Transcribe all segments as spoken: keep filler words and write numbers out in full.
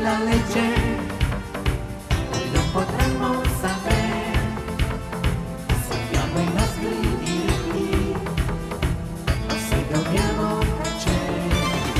la legge, non potremmo sapere, sappiamo i nostri diritti, se dobbiamo tacere.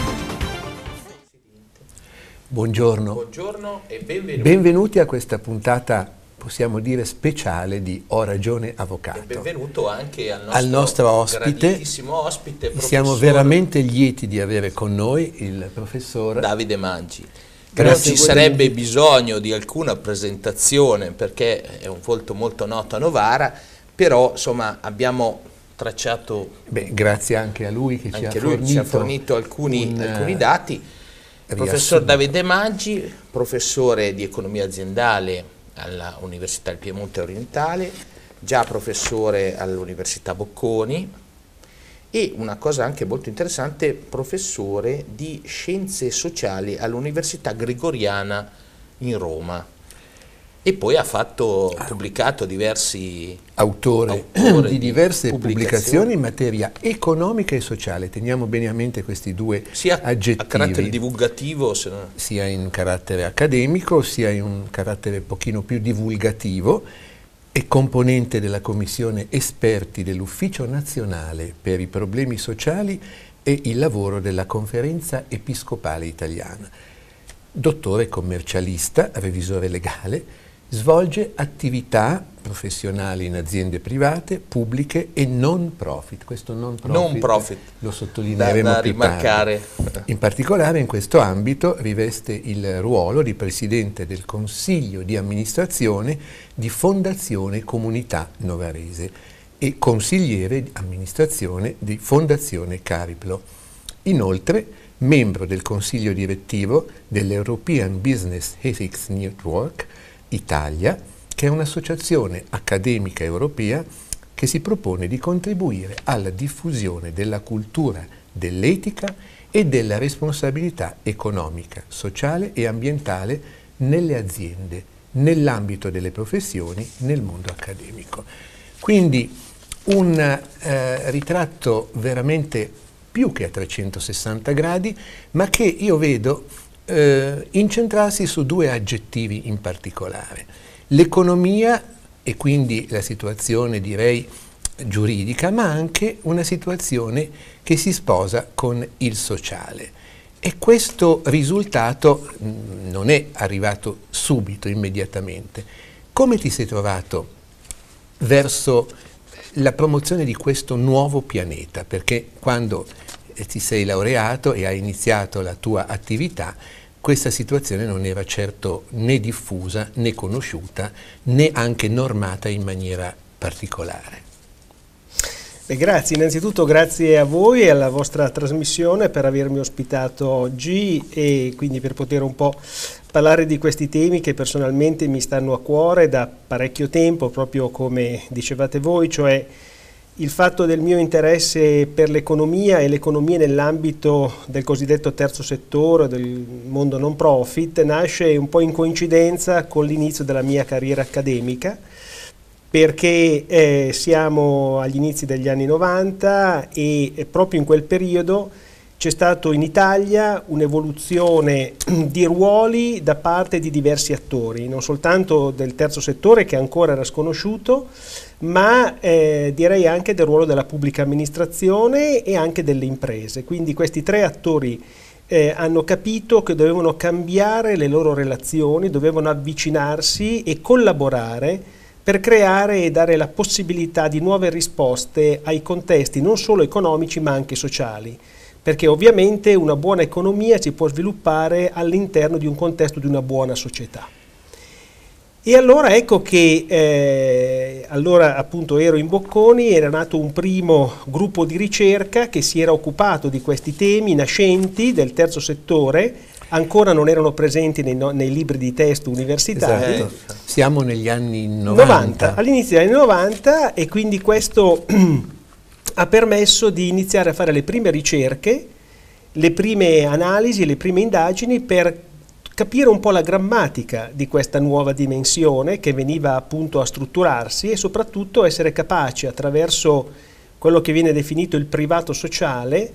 Buongiorno. Buongiorno e benvenuti. Benvenuti a questa puntata, possiamo dire, speciale di Ho ragione avvocato. E benvenuto anche al nostro, al nostro ospite. grandissimo ospite, Siamo veramente lieti di avere con noi il professor Davide Maggi. Grazie. Non ci sarebbe bisogno di alcuna presentazione perché è un volto molto noto a Novara, però insomma abbiamo tracciato. Beh, grazie anche a lui che ci ha anche lui fornito, ci ha fornito alcuni, un, alcuni dati. riassunto. Professor Davide Maggi, professore di economia aziendale all'Università del Piemonte Orientale, già professore all'Università Bocconi e, una cosa anche molto interessante, professore di scienze sociali all'Università Gregoriana in Roma. E poi ha fatto, ha pubblicato diversi autore, autore di diverse pubblicazioni. pubblicazioni in materia economica e sociale. Teniamo bene a mente questi due sia aggettivi, a carattere divulgativo, se no... sia in carattere accademico, sia in un carattere pochino più divulgativo. È componente della commissione esperti dell'Ufficio Nazionale per i Problemi Sociali e il lavoro della Conferenza Episcopale Italiana. Dottore commercialista, revisore legale, svolge attività professionali in aziende private, pubbliche e non profit. Questo non profit, non profit. lo sottolineeremo da, da più rimarcare. tardi. In particolare in questo ambito riveste il ruolo di Presidente del Consiglio di amministrazione di Fondazione Comunità Novarese e consigliere di amministrazione di Fondazione Cariplo. Inoltre, membro del Consiglio direttivo dell'European Business Ethics Network Italia, che è un'associazione accademica europea che si propone di contribuire alla diffusione della cultura dell'etica e della responsabilità economica, sociale e ambientale nelle aziende, nell'ambito delle professioni, nel mondo accademico. Quindi un eh, ritratto veramente più che a trecentosessanta gradi, ma che io vedo eh, incentrarsi su due aggettivi in particolare. L'economia e quindi la situazione, direi, giuridica, ma anche una situazione che si sposa con il sociale. E questo risultato mh, non è arrivato subito, immediatamente. Come ti sei trovato verso la promozione di questo nuovo pianeta? Perché quando ti sei laureato e hai iniziato la tua attività, questa situazione non era certo né diffusa, né conosciuta, né anche normata in maniera particolare. Beh, grazie, innanzitutto grazie a voi e alla vostra trasmissione per avermi ospitato oggi e quindi per poter un po' parlare di questi temi che personalmente mi stanno a cuore da parecchio tempo, proprio come dicevate voi, cioè il fatto del mio interesse per l'economia e l'economia nell'ambito del cosiddetto terzo settore, del mondo non profit, nasce un po' in coincidenza con l'inizio della mia carriera accademica, perché eh, siamo agli inizi degli anni novanta e eh, proprio in quel periodo c'è stato in Italia un'evoluzione di ruoli da parte di diversi attori, non soltanto del terzo settore che ancora era sconosciuto, ma eh, direi anche del ruolo della pubblica amministrazione e anche delle imprese. Quindi questi tre attori eh, hanno capito che dovevano cambiare le loro relazioni, dovevano avvicinarsi e collaborare per creare e dare la possibilità di nuove risposte ai contesti non solo economici ma anche sociali. Perché ovviamente una buona economia si può sviluppare all'interno di un contesto di una buona società. E allora ecco che eh, allora appunto ero in Bocconi, era nato un primo gruppo di ricerca che si era occupato di questi temi nascenti del terzo settore, ancora non erano presenti nei, no, nei libri di testo universitari. Esatto. Siamo negli anni novanta. novanta all'inizio degli anni novanta e quindi questo ha permesso di iniziare a fare le prime ricerche, le prime analisi, le prime indagini per capire un po' la grammatica di questa nuova dimensione che veniva appunto a strutturarsi e soprattutto essere capaci attraverso quello che viene definito il privato sociale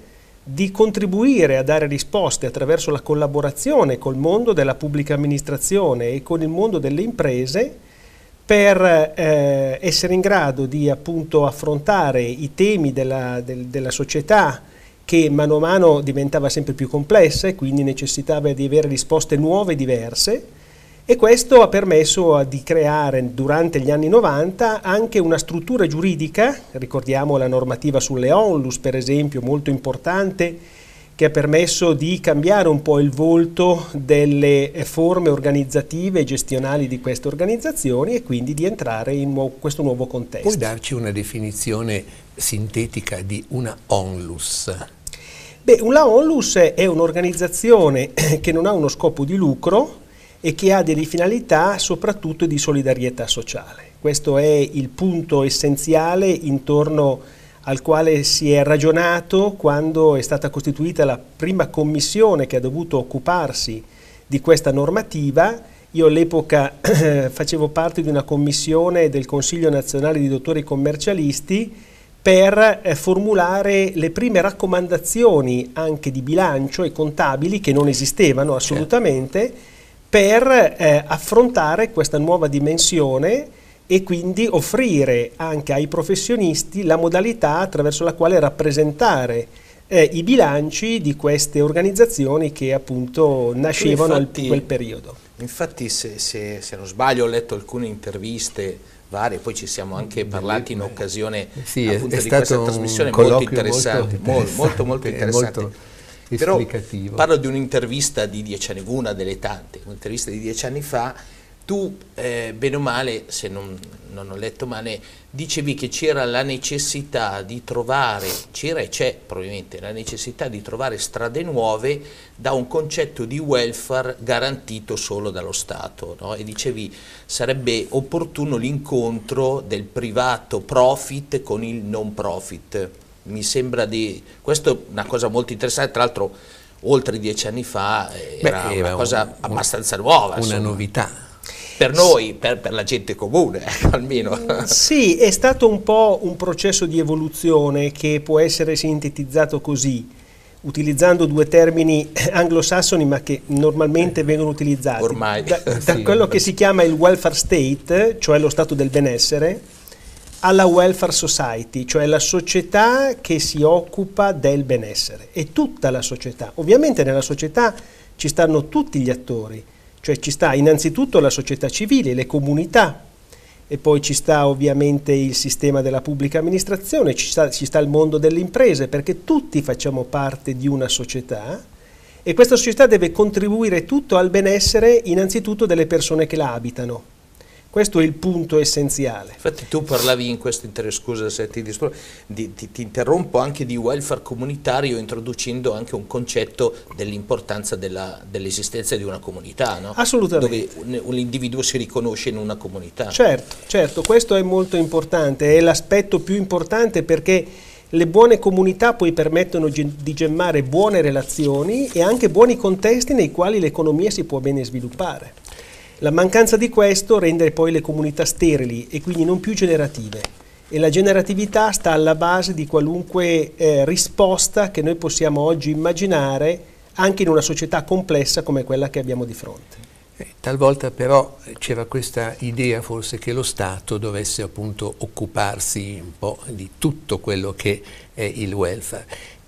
di contribuire a dare risposte attraverso la collaborazione col mondo della pubblica amministrazione e con il mondo delle imprese per eh, essere in grado di appunto affrontare i temi della, del, della società che mano a mano diventava sempre più complessa e quindi necessitava di avere risposte nuove e diverse, e questo ha permesso di creare durante gli anni novanta anche una struttura giuridica, ricordiamo la normativa sulle ONLUS per esempio, molto importante, che ha permesso di cambiare un po' il volto delle forme organizzative e gestionali di queste organizzazioni e quindi di entrare in nu- questo nuovo contesto. Puoi darci una definizione sintetica di una ONLUS? Beh, una ONLUS è un'organizzazione che non ha uno scopo di lucro e che ha delle finalità soprattutto di solidarietà sociale. Questo è il punto essenziale intorno al quale si è ragionato quando è stata costituita la prima commissione che ha dovuto occuparsi di questa normativa. Io all'epoca facevo parte di una commissione del Consiglio Nazionale di Dottori Commercialisti per eh, formulare le prime raccomandazioni anche di bilancio e contabili, che non esistevano assolutamente, certo, per eh, affrontare questa nuova dimensione e quindi offrire anche ai professionisti la modalità attraverso la quale rappresentare eh, i bilanci di queste organizzazioni che appunto nascevano infatti, in quel periodo. Infatti se, se, se non sbaglio ho letto alcune interviste varie, poi ci siamo anche parlati in occasione sì, appunto è di questa trasmissione molto interessante, molto, molto, molto interessante. Molto Però esplicativo. Parlo di un'intervista di dieci anni, una delle tante, un'intervista di dieci anni fa. Tu, eh, bene o male, se non, non ho letto male, dicevi che c'era la necessità di trovare, c'era e c'è probabilmente la necessità di trovare strade nuove da un concetto di welfare garantito solo dallo Stato, no? E dicevi sarebbe opportuno l'incontro del privato profit con il non profit. Mi sembra di... questo è una cosa molto interessante, tra l'altro oltre dieci anni fa era, Beh, era una cosa un, abbastanza nuova. Una insomma. novità. Per noi, per, per la gente comune, almeno. Sì, è stato un po' un processo di evoluzione che può essere sintetizzato così, utilizzando due termini anglosassoni ma che normalmente vengono utilizzati. Ormai. Da, da sì. quello che si chiama il welfare state, cioè lo stato del benessere, alla welfare society, cioè la società che si occupa del benessere. È tutta la società. Ovviamente nella società ci stanno tutti gli attori. Cioè ci sta innanzitutto la società civile, le comunità, e poi ci sta ovviamente il sistema della pubblica amministrazione, ci sta, ci sta il mondo delle imprese, perché tutti facciamo parte di una società e questa società deve contribuire tutto al benessere innanzitutto delle persone che la abitano. Questo è il punto essenziale. Infatti tu parlavi in questo intervento, scusa se ti disturbo, di, ti, ti interrompo, anche di welfare comunitario, introducendo anche un concetto dell'importanza dell'esistenza di una comunità, no? Assolutamente. Dove l'individuo si riconosce in una comunità. Certo, certo, questo è molto importante, è l'aspetto più importante perché le buone comunità poi permettono di gemmare buone relazioni e anche buoni contesti nei quali l'economia si può bene sviluppare. La mancanza di questo rende poi le comunità sterili e quindi non più generative, e la generatività sta alla base di qualunque eh, risposta che noi possiamo oggi immaginare anche in una società complessa come quella che abbiamo di fronte. Eh, talvolta però c'era questa idea forse che lo Stato dovesse appunto occuparsi un po' di tutto quello che è il welfare.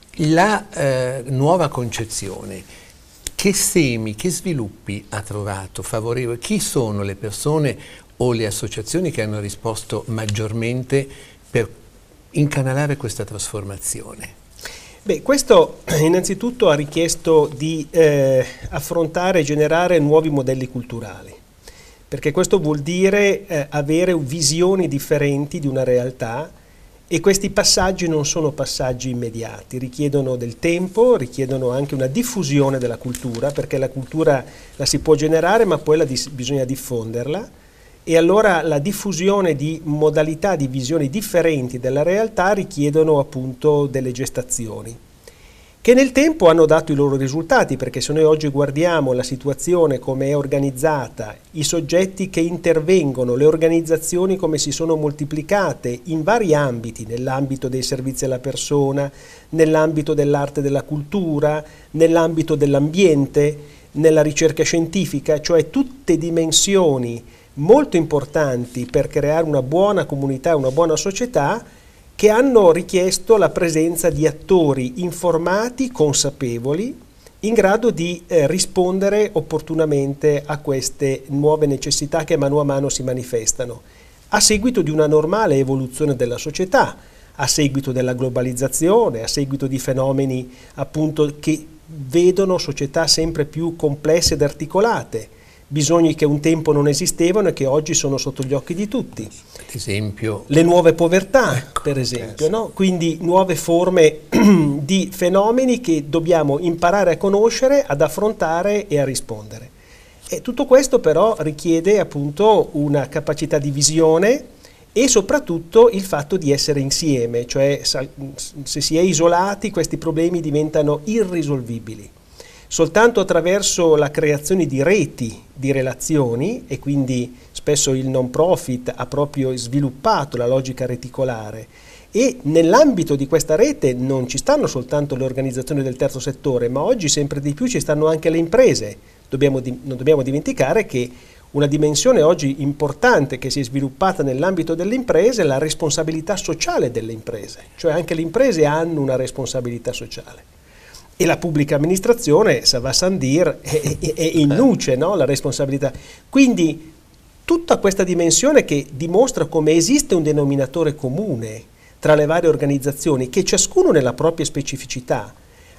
La eh, nuova concezione, che semi, che sviluppi ha trovato favorevoli? Chi sono le persone o le associazioni che hanno risposto maggiormente per incanalare questa trasformazione? Beh, questo innanzitutto ha richiesto di eh, affrontare e generare nuovi modelli culturali, perché questo vuol dire eh, avere visioni differenti di una realtà. E questi passaggi non sono passaggi immediati, richiedono del tempo, richiedono anche una diffusione della cultura, perché la cultura la si può generare ma poi la dis- bisogna diffonderla, e allora la diffusione di modalità di visioni differenti della realtà richiedono appunto delle gestazioni, che nel tempo hanno dato i loro risultati, perché se noi oggi guardiamo la situazione come è organizzata, i soggetti che intervengono, le organizzazioni come si sono moltiplicate in vari ambiti, nell'ambito dei servizi alla persona, nell'ambito dell'arte e della cultura, nell'ambito dell'ambiente, nella ricerca scientifica, cioè tutte dimensioni molto importanti per creare una buona comunità, una buona società, che hanno richiesto la presenza di attori informati, consapevoli, in grado di eh, rispondere opportunamente a queste nuove necessità che mano a mano si manifestano, a seguito di una normale evoluzione della società, a seguito della globalizzazione, a seguito di fenomeni appunto che vedono società sempre più complesse ed articolate, bisogni che un tempo non esistevano e che oggi sono sotto gli occhi di tutti. Ad esempio, le nuove povertà, ecco, per esempio, eh, sì. no? Quindi nuove forme di fenomeni che dobbiamo imparare a conoscere, ad affrontare e a rispondere. E tutto questo però richiede appunto una capacità di visione e soprattutto il fatto di essere insieme, cioè se si è isolati questi problemi diventano irrisolvibili. Soltanto attraverso la creazione di reti di relazioni, e quindi spesso il non profit ha proprio sviluppato la logica reticolare, e nell'ambito di questa rete non ci stanno soltanto le organizzazioni del terzo settore, ma oggi sempre di più ci stanno anche le imprese. Dobbiamo di, non dobbiamo dimenticare che una dimensione oggi importante che si è sviluppata nell'ambito delle imprese è la responsabilità sociale delle imprese, cioè anche le imprese hanno una responsabilità sociale. E la pubblica amministrazione, ça va sans dire, è, è, è in luce, no? La responsabilità. Quindi tutta questa dimensione che dimostra come esiste un denominatore comune tra le varie organizzazioni, che ciascuno nella propria specificità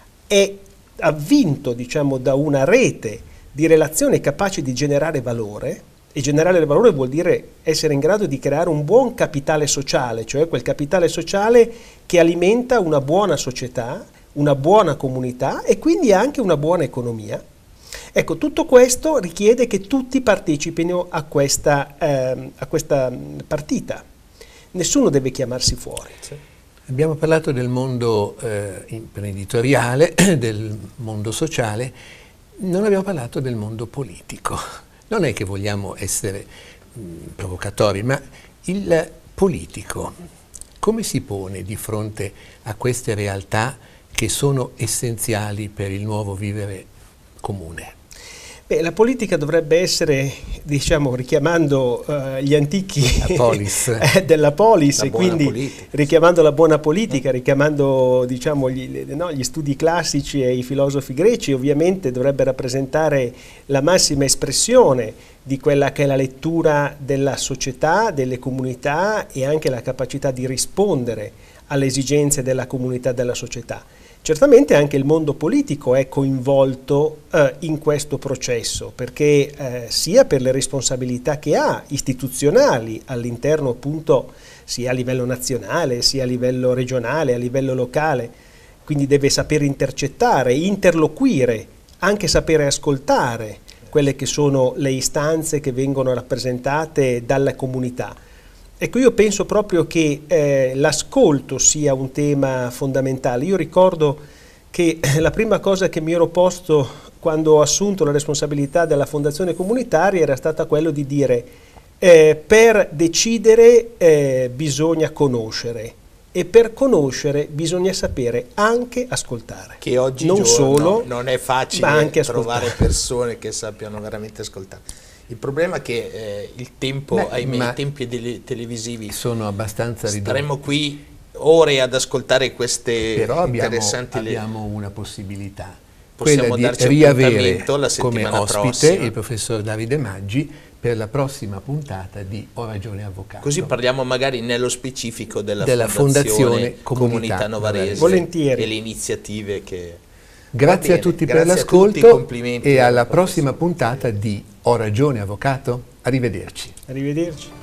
è avvinto, diciamo, da una rete di relazioni capaci di generare valore, e generare valore vuol dire essere in grado di creare un buon capitale sociale, cioè quel capitale sociale che alimenta una buona società, una buona comunità e quindi anche una buona economia. Ecco, tutto questo richiede che tutti partecipino a questa, eh, a questa partita. Nessuno deve chiamarsi fuori. Sì. Abbiamo parlato del mondo eh, imprenditoriale, del mondo sociale, non abbiamo parlato del mondo politico. Non è che vogliamo essere mh, provocatori, ma il politico come si pone di fronte a queste realtà che sono essenziali per il nuovo vivere comune? Beh, la politica dovrebbe essere, diciamo, richiamando uh, gli antichi la polis. eh, della polis, la e quindi politica. richiamando la buona politica, richiamando, diciamo, gli, no, gli studi classici e i filosofi greci, ovviamente dovrebbe rappresentare la massima espressione di quella che è la lettura della società, delle comunità e anche la capacità di rispondere alle esigenze della comunità e della società. Certamente anche il mondo politico è coinvolto eh, in questo processo, perché eh, sia per le responsabilità che ha istituzionali all'interno appunto sia a livello nazionale, sia a livello regionale, a livello locale, quindi deve sapere intercettare, interloquire, anche sapere ascoltare quelle che sono le istanze che vengono rappresentate dalla comunità. Ecco, io penso proprio che eh, l'ascolto sia un tema fondamentale. Io ricordo che la prima cosa che mi ero posto quando ho assunto la responsabilità della fondazione comunitaria era stata quello di dire eh, per decidere eh, bisogna conoscere e per conoscere bisogna sapere anche ascoltare. Che oggi non solo, non è facile ma anche trovare persone che sappiano veramente ascoltare. Il problema è che eh, il tempo, Beh, ahimè, i tempi delle, televisivi sono abbastanza ridotti. Staremo qui ore ad ascoltare queste Però abbiamo, interessanti abbiamo una possibilità, Possiamo quella darci di riavere la come ospite prossima. il professor Davide Maggi per la prossima puntata di Ho ragione avvocato. Così parliamo magari nello specifico della, della Fondazione, Fondazione Comunità, Comunità Novarese Volentieri. e le iniziative che... Grazie a tutti per l'ascolto e alla prossima puntata di Ho ragione avvocato. Arrivederci. Arrivederci.